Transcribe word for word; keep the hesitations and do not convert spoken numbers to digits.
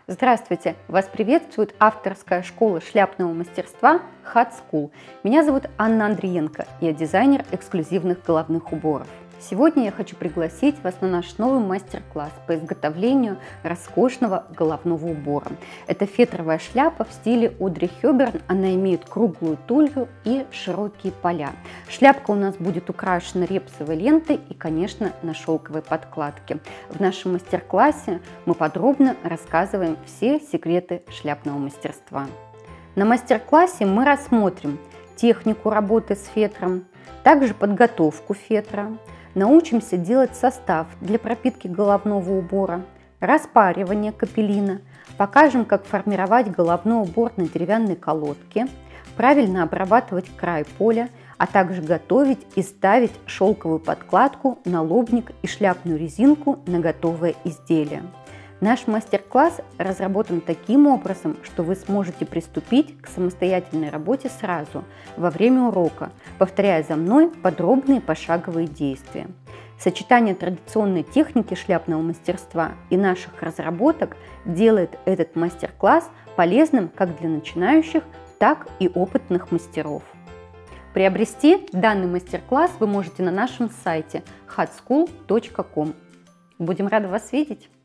Здравствуйте! Вас приветствует авторская школа шляпного мастерства Hat School. Меня зовут Анна Андриенко, я дизайнер эксклюзивных головных уборов. Сегодня я хочу пригласить вас на наш новый мастер-класс по изготовлению роскошного головного убора. Это фетровая шляпа в стиле Одри Хёберн. Она имеет круглую тулью и широкие поля. Шляпка у нас будет украшена репсовой лентой и, конечно, на шелковой подкладке. В нашем мастер-классе мы подробно рассказываем все секреты шляпного мастерства. На мастер-классе мы рассмотрим технику работы с фетром, также подготовку фетра, научимся делать состав для пропитки головного убора, распаривание капеллина, покажем, как формировать головной убор на деревянной колодке, правильно обрабатывать край поля, а также готовить и ставить шелковую подкладку, налобник и шляпную резинку на готовое изделие. Наш мастер-класс разработан таким образом, что вы сможете приступить к самостоятельной работе сразу, во время урока, повторяя за мной подробные пошаговые действия. Сочетание традиционной техники шляпного мастерства и наших разработок делает этот мастер-класс полезным как для начинающих, так и опытных мастеров. Приобрести данный мастер-класс вы можете на нашем сайте hat school точка com. Будем рады вас видеть!